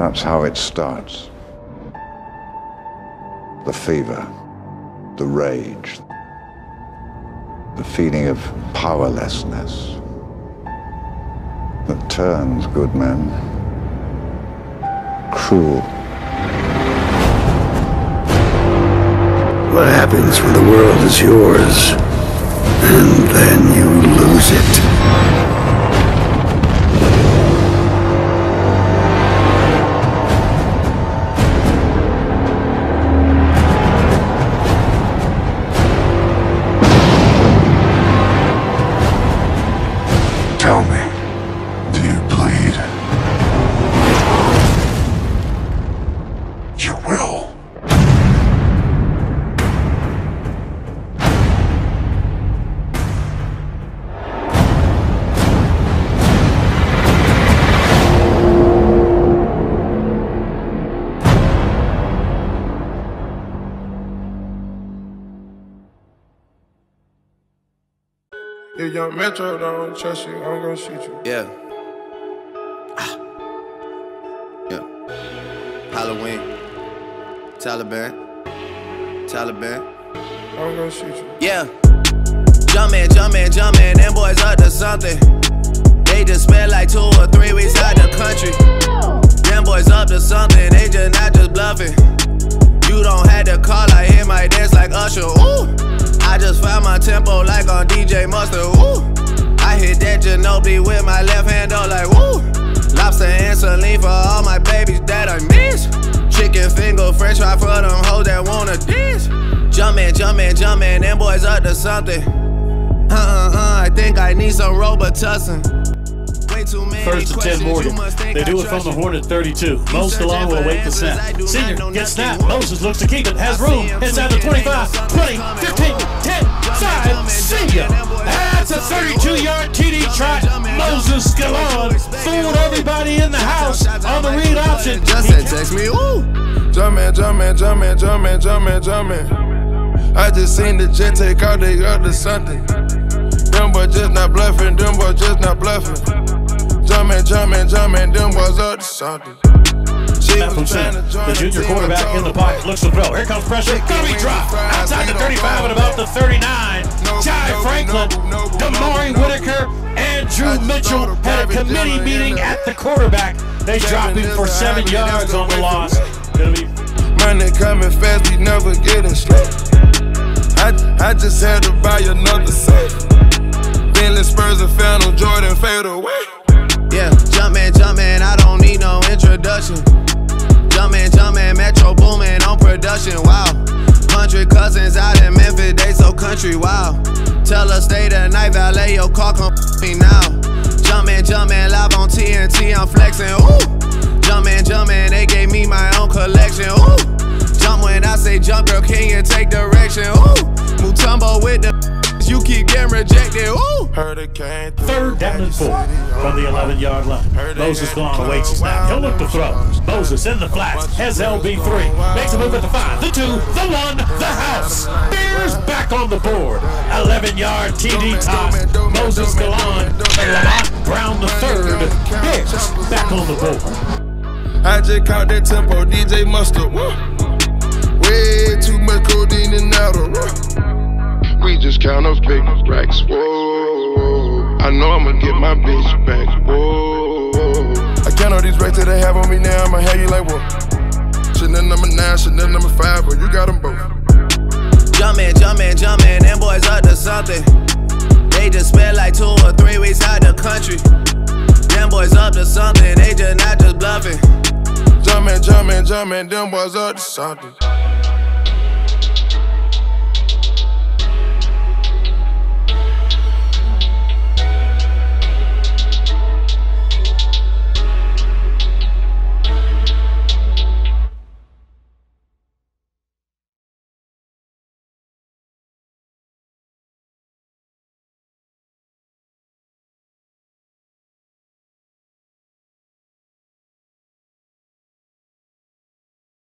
That's how it starts. The fever, the rage, the feeling of powerlessness that turns good men cruel. What happens when the world is yours, and then you lose it? Tell me, do you bleed? You will. If young Metro don't trust you, I'm gonna shoot you. Yeah. Yeah. Halloween. Taliban. I'm gonna shoot you. Yeah. Jumpman, them boys up to something. They just spent like 2 or 3 weeks out the country. Them boys up to something, they just not just bluffing. You don't have to call, I hear my dance like Usher, ooh. I just found my tempo like on DJ Mustard, ooh. I hit that Ginobili with my left hand, though, like, woo. Lobster and saline for all my babies that I miss. Chicken finger, french fry for them hoes that wanna dance. Jumpman, them boys up to something. I think I need some Robitussin. First and 10 Morgan. They do it from the horn at 32. Moses Galon will await the snap. Senior gets snapped. Moses looks to keep it. Has room. Inside the 25, 20, 15, 10, 5. Senior. That's a 32-yard TD try. Moses Galon fooled everybody in the house on the read option. Justin text me, ooh. Jumpman. I just seen the jet take out, they up to something. Them boys just not bluffing, Jumpman, them boys up to something. The junior quarterback in the pocket looks to throw. Here comes pressure. Gonna be dropped. Outside the 35 at about the 39. Jai Franklin, Damari Whitaker, and Drew Mitchell had a committee meeting at the quarterback. They dropped him for 7 yards on the loss. Money coming fast, we never getting slow. I just had to buy another set. Bentley Spurs and Phantom Jordan fade away. Yeah, Jumpman, I don't need no introduction. Jumpman, Metro booming on production, wow. 100 cousins out in Memphis, they so country, wow. Tell her stay the night, valet your car, come me now. Jumpman, live on TNT, I'm flexing, ooh. Jumpman, they gave me my own collection, ooh. Jump when I say jump, girl, can you take direction, ooh. Mutombo with the you keep getting rejected, ooh. Heard it came third down and 4 from the 11-yard line. Moses Galon awaits the snap. He'll look to throw. Moses in the flats, has LB3. Makes a move at the 5, the 2, the 1, the house. Bears back on the board. 11-yard TD toss. Moses Galon and Lamont Brown the 3rd. Bears back on the board. I just caught that tempo, DJ Mustard. Way too much codeine and out of we just count up big racks, whoa. I know I'ma get my bitch back, whoa. I count all these racks that they have on me now, I'ma have you like, whoa. Chanel number 9, Chanel number 5, but you got them both. Jumpman, them boys up to something. They just spent like 2 or 3 weeks out the country. Them boys up to something, they just not just bluffing. Jumpman, them boys up to something.